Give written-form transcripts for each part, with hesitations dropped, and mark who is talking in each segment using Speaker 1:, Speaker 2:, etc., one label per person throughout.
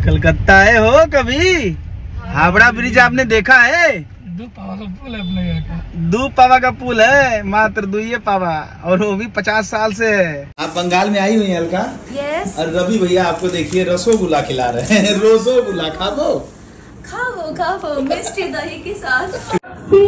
Speaker 1: कलकत्ता आए हो कभी? हावड़ा ब्रिज आपने देखा है?
Speaker 2: 2 पावा का पुल है अपने यहाँ का।
Speaker 1: 2 पावा का पुल है, मात्र 2 पावा, और वो भी 50 साल से है। आप बंगाल में आई हुई हैं अलका?
Speaker 3: यस।
Speaker 1: और रवि भैया आपको देखिए रसोगुल्ला खिला रहे हैं। रसोगुल्ला खाओ
Speaker 3: खाओ मिष्टी दही के साथ।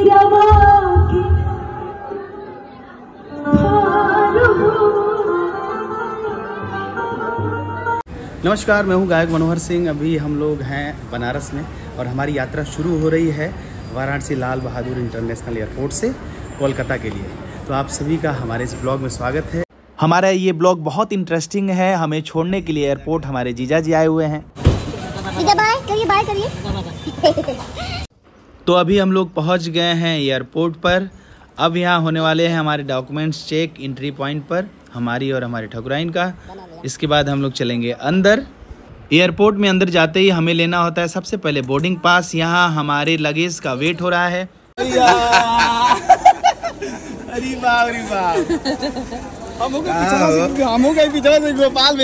Speaker 1: नमस्कार, मैं हूं गायक मनोहर सिंह। अभी हम लोग हैं बनारस में और हमारी यात्रा शुरू हो रही है वाराणसी लाल बहादुर इंटरनेशनल एयरपोर्ट से कोलकाता के लिए। तो आप सभी का हमारे इस ब्लॉग में स्वागत है। हमारा ये ब्लॉग बहुत इंटरेस्टिंग है। हमें छोड़ने के लिए एयरपोर्ट हमारे जीजा जी आए हुए हैं।
Speaker 3: बाय करिए।
Speaker 1: तो अभी हम लोग पहुंच गए हैं एयरपोर्ट पर। अब यहाँ होने वाले हैं हमारे डॉक्यूमेंट्स चेक एंट्री पॉइंट पर, हमारी और हमारे ठकुराइन का। इसके बाद हम लोग चलेंगे अंदर। एयरपोर्ट में अंदर जाते ही हमें लेना होता है सबसे पहले बोर्डिंग पास। यहाँ हमारे लगेज का वेट हो रहा है। अरे बाप रे बाप, गोपाल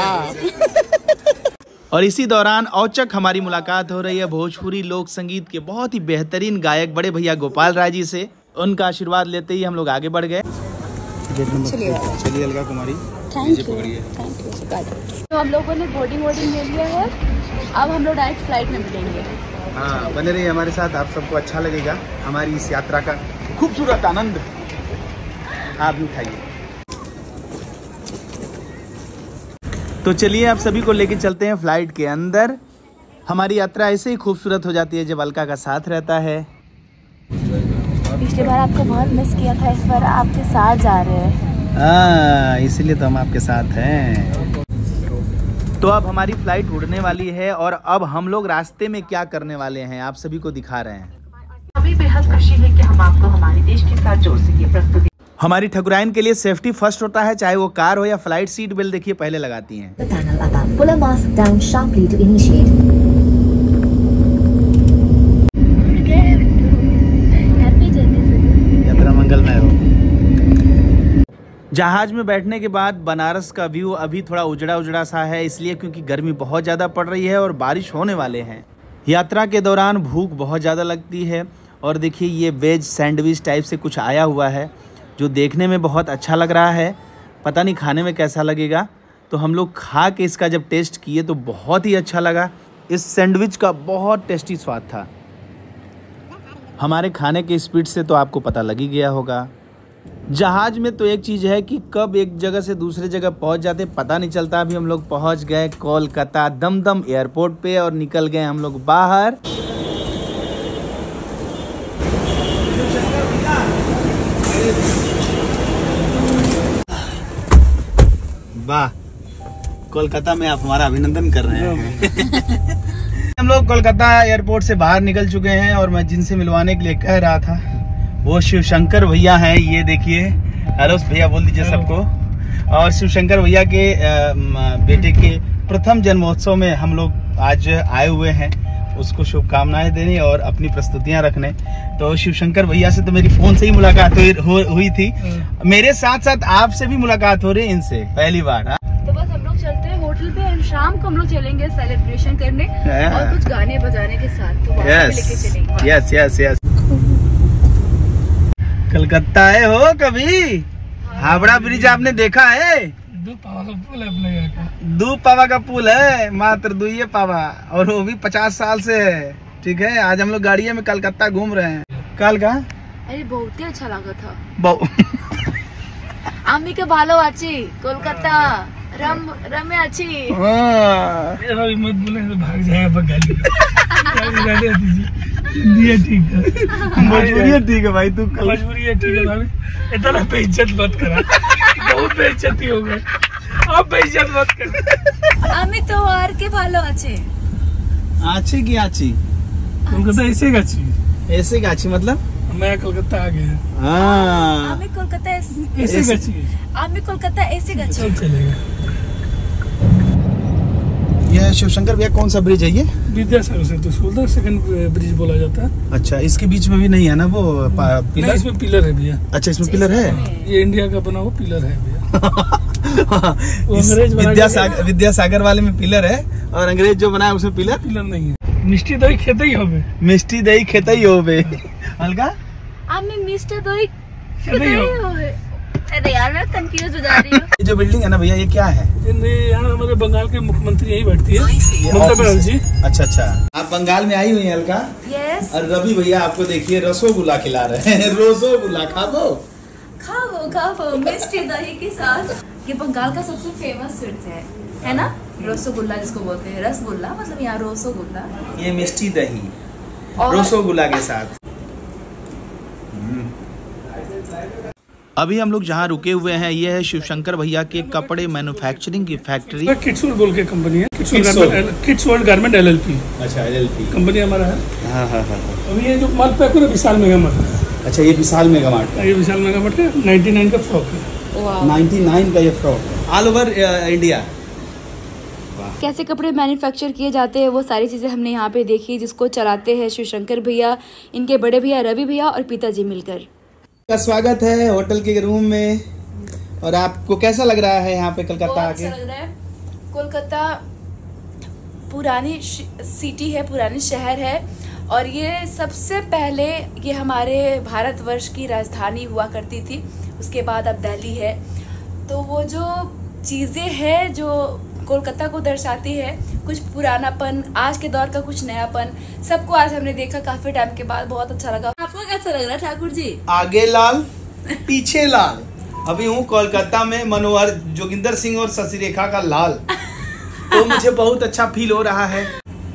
Speaker 1: और इसी दौरान औचक हमारी मुलाकात हो रही है भोजपुरी लोक संगीत के बहुत ही बेहतरीन गायक बड़े भैया गोपाल राय जी से। उनका आशीर्वाद लेते ही हम लोग आगे बढ़ गए। चलिए अलका कुमारी, पकड़िए।
Speaker 3: तो हम लोगों ने बोर्डिंग ले लिया है। अब हम लोग डायरेक्ट फ्लाइट में मिलेंगे।
Speaker 1: हाँ, बने रहिए हमारे साथ, आप सबको अच्छा लगेगा हमारी इस यात्रा का खूबसूरत आनंद आप भी उठाइए। तो चलिए आप सभी को लेके चलते हैं फ्लाइट के अंदर। हमारी यात्रा ऐसे ही खूबसूरत हो जाती है जब अलका का साथ रहता है।
Speaker 3: पिछली बार आपको बहुत मिस किया था, इस बार आपके साथ जा रहे हैं।
Speaker 1: इसीलिए तो हम आपके साथ हैं। तो अब हमारी फ्लाइट उड़ने वाली है और अब हम लोग रास्ते में क्या करने वाले हैं आप सभी को दिखा रहे हैं।
Speaker 4: हमें बेहद खुशी है कि हम आपको हमारे देश के साथ जोड़ सके। प्रस्तुति
Speaker 1: हमारी ठकुराइन के लिए सेफ्टी फर्स्ट होता है, चाहे वो कार हो या फ्लाइट। सीट बेल्ट देखिए पहले लगाती हैं। यात्रा मंगलमय हो। जहाज में बैठने के बाद बनारस का व्यू अभी थोड़ा उजड़ा सा है, इसलिए क्योंकि गर्मी बहुत ज़्यादा पड़ रही है और बारिश होने वाले हैं। यात्रा के दौरान भूख बहुत ज़्यादा लगती है और देखिए ये वेज सैंडविच टाइप से कुछ आया हुआ है जो देखने में बहुत अच्छा लग रहा है। पता नहीं खाने में कैसा लगेगा। तो हम लोग खा के इसका जब टेस्ट किए तो बहुत ही अच्छा लगा। इस सैंडविच का बहुत टेस्टी स्वाद था। हमारे खाने के स्पीड से तो आपको पता लग ही गया होगा। जहाज में तो एक चीज़ है कि कब एक जगह से दूसरे जगह पहुंच जाते पता नहीं चलता। अभी हम लोग पहुंच गए कोलकाता दमदम एयरपोर्ट पे और निकल गए हम लोग बाहर। वाह, कोलकाता में आप हमारा अभिनंदन कर रहे हैं। हम लोग कोलकाता एयरपोर्ट से बाहर निकल चुके हैं और मैं जिनसे मिलवाने के लिए कह रहा था वो शिवशंकर भैया हैं। ये देखिए, हेलो भैया बोल दीजिए सबको। और शिवशंकर भैया के बेटे के प्रथम जन्मोत्सव में हम लोग आज आए हुए हैं उसको शुभकामनाएं देने और अपनी प्रस्तुतियां रखने। तो शिवशंकर भैया से तो मेरी फोन से ही मुलाकात हुई थी। मेरे साथ साथ आपसे भी मुलाकात हो रही है इनसे पहली बार।
Speaker 3: तो बस हम लोग चलते हैं होटल पे और शाम को हम लोग चलेंगे सेलिब्रेशन करने और कुछ गाने बजाने के साथ। तो लेके चलेंगे।
Speaker 1: यस। कलकत्ता आए हो कभी? हावड़ा ब्रिज आपने देखा है?
Speaker 2: 2 पावा का पुल है अपने यहाँ का।
Speaker 1: 2 पावा का पुल है, मात्र 2 पावा, और वो भी 50 साल से है। ठीक है, आज हम लोग गाड़ियों में कलकत्ता घूम रहे हैं। कल का
Speaker 3: अरे बहुत ही अच्छा लगा था। आमी के भालो आची कोलकाता रमे आची।
Speaker 2: मत बोले तो भाग जाएगा गाली ठीक है।
Speaker 1: मजबूरी ठीक है भाई, तू
Speaker 2: मजबूरी है, ठीक है भाई। इतना बेइज्जत मत करा, बहुत बेइज्जती हो गई। आप बेइज्जत मत कर।
Speaker 3: आमी तो आर के भालो आचे।
Speaker 1: आची की आची
Speaker 2: कोलकाता ऐसे गाची
Speaker 1: मतलब
Speaker 2: मैं कोलकाता आ गया।
Speaker 3: आमी कोलकाता
Speaker 2: ऐसे गाची।
Speaker 3: आमी कोलकाता ऐसे गाची
Speaker 2: चलेगा।
Speaker 1: ये शिवशंकर भैया कौन सा ब्रिज है ये?
Speaker 2: विद्यासागर से तो 16 ब्रिज बोला जाता है। अच्छा,
Speaker 1: इसके बीच में भी नहीं है ना वो पिलर?
Speaker 2: इसमें पिलर है भैया।
Speaker 1: अच्छा, इसमें पिलर है।
Speaker 2: ये इंडिया का बना हुआ पिलर है भैया।
Speaker 1: विद्यासागर वाले में पिलर है और अंग्रेज जो बनाया उसमें पिलर
Speaker 2: पिलर नहीं है। मिष्टी दही खेते ही होबे।
Speaker 1: मिष्टी दही खेते ही होबे। अलका
Speaker 3: आम्ही मिष्टी दही
Speaker 2: खेते ही होबे।
Speaker 3: अरे यार मैं कंफ्यूज हो जा रही हूँ।
Speaker 1: ये जो बिल्डिंग है ना भैया, ये क्या है?
Speaker 2: यहाँ हमारे बंगाल के मुख्यमंत्री यही बैठती है, ममता बनर्जी।
Speaker 1: अच्छा अच्छा, आप बंगाल में आई हुई हैं अलका?
Speaker 3: यस।
Speaker 1: और रवि भैया आपको देखिए रसोगुल्ला खिला रहे हैं। रसोगुल्ला खाओ
Speaker 3: खाओ मिष्टी दही के साथ। ये बंगाल का सबसे फेमस स्वीट है ना, रसगुल्ला जिसको बोलते हैं। रसगुल्ला मतलब यहाँ रसगुल्ला,
Speaker 1: ये मिष्टी दही
Speaker 3: और
Speaker 1: रसगुल्ला के साथ। अभी हम लोग जहाँ रुके हुए हैं ये है शिवशंकर भैया के कपड़े मैन्युफैक्चरिंग की फैक्ट्री।
Speaker 2: किड्स वर्ल्ड बोल के कंपनी है, किड्स वर्ल्ड गारमेंट LLP। अच्छा, LLP कंपनी हमारा है। हाँ। अभी ये जो माल पैक हो विशाल मेगा मार्ट। अच्छा, ये विशाल मेगा मार्ट का, ये विशाल मेगा मार्ट है। 99 का फ्रॉक है। 99 का ये फ्रॉक ऑल ओवर इंडिया।
Speaker 3: कैसे कपड़े मैन्युफैक्चर किए जाते हैं वो सारी चीजें हमने यहाँ पे देखी, जिसको चलाते हैं शिवशंकर भैया, इनके बड़े भैया रवि भैया और पिताजी मिलकर।
Speaker 1: का स्वागत है होटल के रूम में। और आपको कैसा लग रहा है यहाँ पे कलकत्ता आके?
Speaker 3: अच्छा लग रहा है। कोलकाता पुरानी सिटी है, पुरानी शहर है, और ये सबसे पहले ये हमारे भारतवर्ष की राजधानी हुआ करती थी। उसके बाद अब दिल्ली है। तो वो जो चीज़ें हैं जो कोलकाता को दर्शाती है, कुछ पुरानापन, आज के दौर का कुछ नयापन, सबको आज हमने देखा काफी टाइम के बाद। बहुत अच्छा लगा। आपको कैसा लग रहा है ठाकुर जी?
Speaker 1: आगे लाल पीछे लाल। अभी हूँ कोलकाता में मनोहर जोगिंदर सिंह और शशि रेखा का लाल। तो मुझे बहुत अच्छा फील हो रहा है।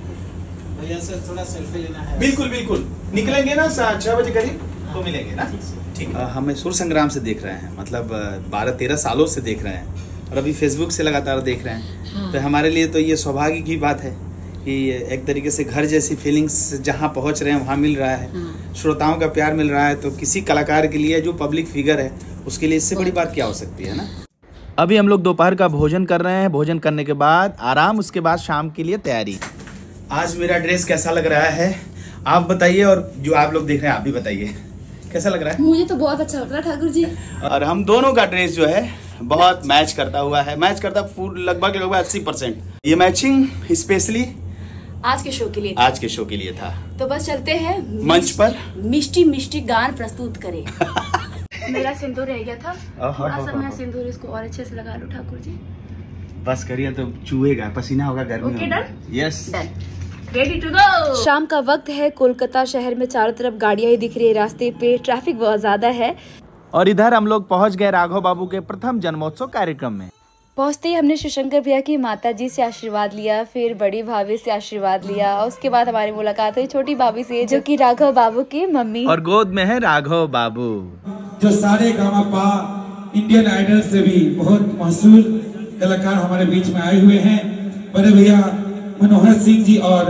Speaker 1: भैया से थोड़ा सेल्फी लेना है। बिल्कुल बिल्कुल, निकलेंगे ना 6 बजे करीब तो मिलेंगे ना। ठीक। हमें सूर्य संग्राम से देख रहे हैं, मतलब 12-13 सालों से देख रहे हैं, और अभी फेसबुक से लगातार देख रहे हैं। हाँ। तो हमारे लिए तो ये सौभाग्य की बात है कि एक तरीके से घर जैसी फीलिंग्स जहाँ पहुँच रहे हैं वहाँ मिल रहा है। हाँ। श्रोताओं का प्यार मिल रहा है। तो किसी कलाकार के लिए जो पब्लिक फिगर है उसके लिए इससे बड़ी बात क्या हो सकती है ना। अभी हम लोग दोपहर का भोजन कर रहे हैं। भोजन करने के बाद आराम, उसके बाद शाम के लिए तैयारी। आज मेरा ड्रेस कैसा लग रहा है आप बताइए, और जो आप लोग देख रहे हैं आप भी बताइए कैसा लग रहा है।
Speaker 3: मुझे तो बहुत अच्छा लग रहा है ठाकुर जी।
Speaker 1: और हम दोनों का ड्रेस जो है बहुत मैच करता हुआ है, मैच करता लगभग 80%। ये मैचिंग स्पेशली
Speaker 3: आज के शो के लिए था। तो बस चलते हैं
Speaker 1: मंच पर
Speaker 3: मिष्टी गान प्रस्तुत करें। मेरा सिंदूर रह गया था, थोड़ा सा मैं सिंदूर इसको और अच्छे से लगा लूं ठाकुर जी।
Speaker 1: बस करिए तो चूहेगा, पसीना होगा, गर्मी
Speaker 3: okay, done?
Speaker 1: Yes,
Speaker 3: ready to go. शाम का वक्त है। कोलकाता शहर में चारों तरफ गाड़ियां ही दिख रही है, रास्ते पे ट्रैफिक बहुत ज्यादा है।
Speaker 1: और इधर हम लोग पहुंच गए राघव बाबू के प्रथम जन्मोत्सव कार्यक्रम में।
Speaker 3: पहुंचते ही हमने शिवशंकर भैया की माता जी से आशीर्वाद लिया, फिर बड़ी भाभी से आशीर्वाद लिया, और उसके बाद हमारी मुलाकात हुई छोटी भाभी से, जो कि राघव बाबू की मम्मी,
Speaker 1: और गोद में है राघव बाबू,
Speaker 5: जो सारे गामा इंडियन आइडल से भी बहुत मशहूर कलाकार हमारे बीच में आए हुए हैं। बड़े भैया मनोहर सिंह जी और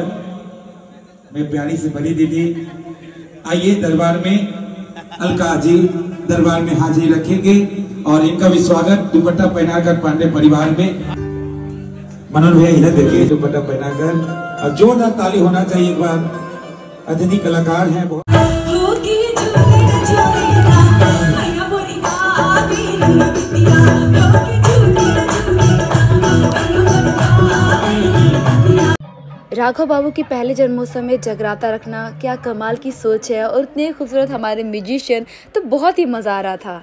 Speaker 5: मेरी प्यारी से बड़ी दीदी, आइए दरबार में अलका जी दरबार में हाजिरी रखेंगे, और इनका भी स्वागत दुपट्टा पहनाकर पांडे परिवार में। मनोहर भैया इधर देखिए, दुपट्टा पहनाकर, और जोरदार ताली होना चाहिए एक बार। अतिथि कलाकार हैं बहुत।
Speaker 3: राघव बाबू के पहले जन्मोत्सव में जगराता रखना क्या कमाल की सोच है, और इतने खूबसूरत हमारे म्यूजिशियन, तो बहुत ही मजा आ रहा था।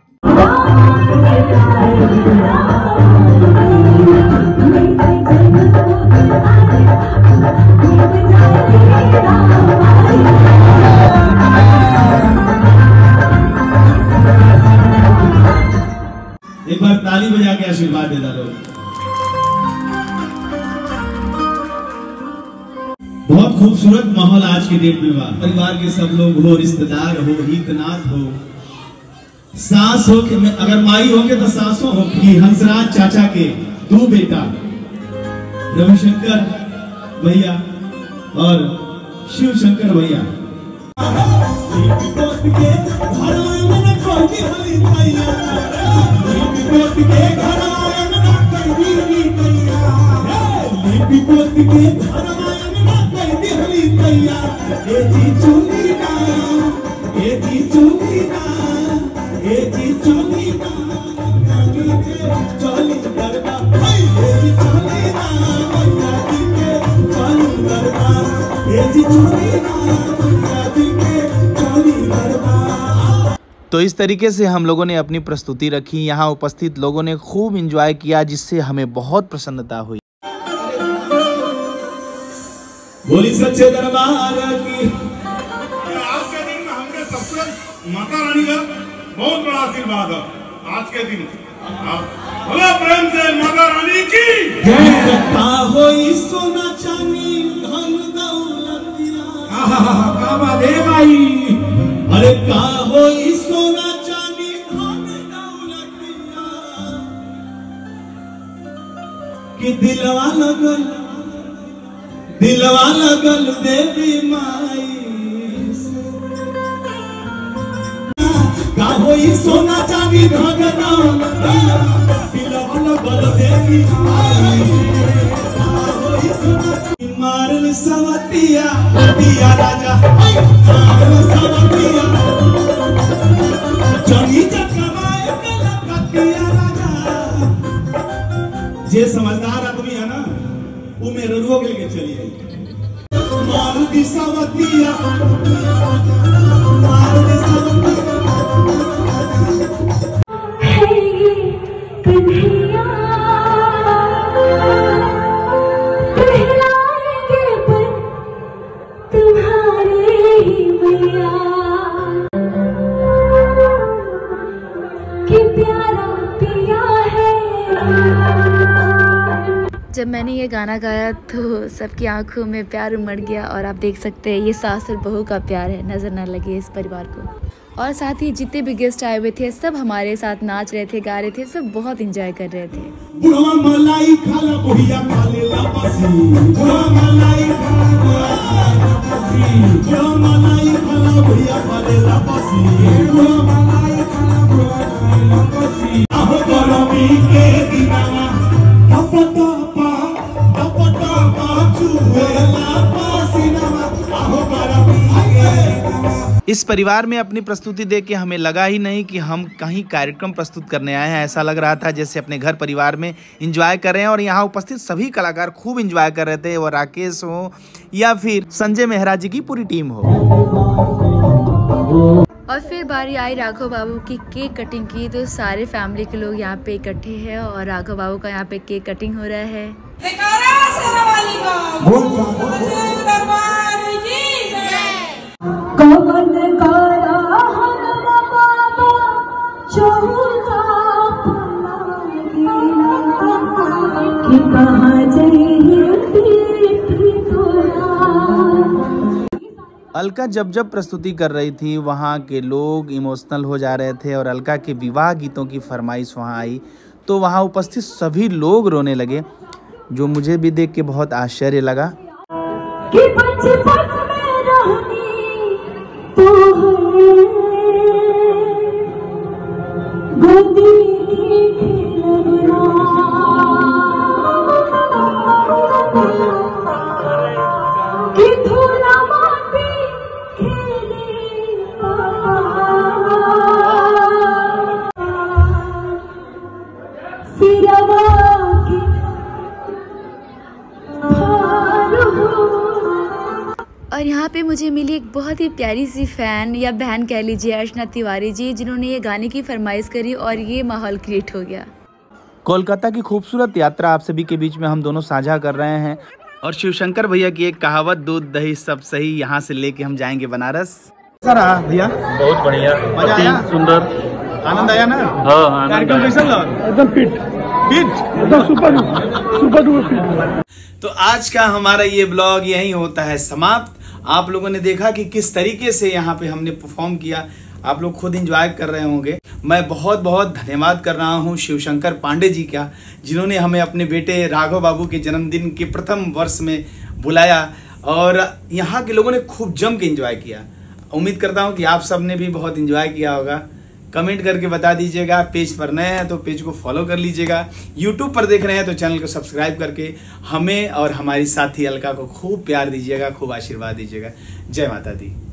Speaker 1: एक बार ताली बजा के आशीर्वाद देता लोग। बहुत खूबसूरत माहौल आज के डेट में हुआ। परिवार के सब लोग हो, रिश्तेदार हो, हितनाथ हो, सास हो के, अगर माई हो के तो सासों हो कि हंसराज चाचा के 2 बेटा रविशंकर भैया और शिवशंकर भैया। तो इस तरीके से हम लोगों ने अपनी प्रस्तुति रखी। यहाँ उपस्थित लोगों ने खूब एंजॉय किया, जिससे हमें बहुत प्रसन्नता हुई।
Speaker 6: बोली सच्चे दरबार की। आज के दिन में हमने सबसे माता रानी का बहुत बड़ा आशीर्वाद है। आज के दिन बोलो प्रेम से माता रानी की जय। होई सोना चांदी धन दौलतिया। क्या बात है भाई। अरे का होई सोना चांदी धन दौलतिया कि दिलवा लगल देवी माई से। का होई सोना चांदी धन दौलतिया दिलवा लगल देवी माई। मारल सवतिया दिया राजा मारल सवतिया जनी जकवाए कलकतिया राजा। जे समझदार आदमी है ना वो मेरे रोग लेके चलिए। मारल सवतिया मारल सवतिया
Speaker 3: जब मैंने ये गाना गाया तो सबकी आंखों में प्यार उमड़ गया। और आप देख सकते हैं ये सास और बहू का प्यार है, नज़र ना लगे इस परिवार को। और साथ ही जितने भी गेस्ट आए हुए थे सब हमारे साथ नाच रहे थे, गा रहे थे, सब बहुत एंजॉय कर रहे थे।
Speaker 6: बुढ़वा मलाई खाला बुढ़िया खाले लापसी। बुढ़वा मलाई खाला बुढ़वा मलाई खाला बुढ़िया खाले लापसी। बुढ़वा मलाई खाला बुढ़वा खाले लापसी। आहो गरमी के दिनवा
Speaker 1: इस परिवार में अपनी प्रस्तुति देख के हमें लगा ही नहीं कि हम कहीं कार्यक्रम प्रस्तुत करने आए हैं। ऐसा लग रहा था जैसे अपने घर परिवार में एंजॉय कर रहे हैं। और यहाँ उपस्थित सभी कलाकार खूब एंजॉय कर रहे थे, वो राकेश हो या फिर संजय मेहरा जी की पूरी टीम हो।
Speaker 3: और फिर बारी आई राघव बाबू की केक कटिंग की, तो सारे फैमिली के लोग यहाँ पे इकट्ठे हैं और राघव बाबू का यहाँ पे केक कटिंग हो रहा है।
Speaker 1: अलका जब प्रस्तुति कर रही थी वहाँ के लोग इमोशनल हो जा रहे थे। और अलका के विवाह गीतों की फरमाइश वहाँ आई तो वहाँ उपस्थित सभी लोग रोने लगे, जो मुझे भी देख के बहुत आश्चर्य लगा। कि बचपन में रहनी तो गोदी की कि थोड़ा माटी खेले सिरवा की और यहाँ पे मुझे मिली एक बहुत ही प्यारी सी फैन या बहन कह लीजिए, अर्चना तिवारी जी, जिन्होंने ये गाने की फरमाइश करी और ये माहौल क्रिएट हो गया। कोलकाता की खूबसूरत यात्रा आप सभी के बीच में हम दोनों साझा कर रहे हैं। और शिवशंकर भैया की एक कहावत, दूध दही सब सही, यहाँ से लेके हम जाएंगे बनारस। सर भैया
Speaker 2: बहुत बढ़िया,
Speaker 1: मजा आया,
Speaker 2: सुंदर,
Speaker 1: आनंद आया ना?
Speaker 2: हाँ,
Speaker 1: कार्यक्रम कैसा लगा?
Speaker 2: एकदम फिट एकदम सुपर फिट।
Speaker 1: तो आज का हमारा ये ब्लॉग यही होता है समाप्त। आप लोगों ने देखा कि किस तरीके से यहाँ पे हमने परफॉर्म किया, आप लोग खुद एंजॉय कर रहे होंगे। मैं बहुत बहुत धन्यवाद कर रहा हूँ शिवशंकर पांडे जी का, जिन्होंने हमें अपने बेटे राघव बाबू के जन्मदिन के प्रथम वर्ष में बुलाया और यहाँ के लोगों ने खूब जम के एंजॉय किया। उम्मीद करता हूँ कि आप सब ने भी बहुत एंजॉय किया होगा। कमेंट करके बता दीजिएगा। पेज पर नए हैं तो पेज को फॉलो कर लीजिएगा। यूट्यूब पर देख रहे हैं तो चैनल को सब्सक्राइब करके हमें और हमारी साथी अलका को खूब प्यार दीजिएगा, खूब आशीर्वाद दीजिएगा। जय माता दी।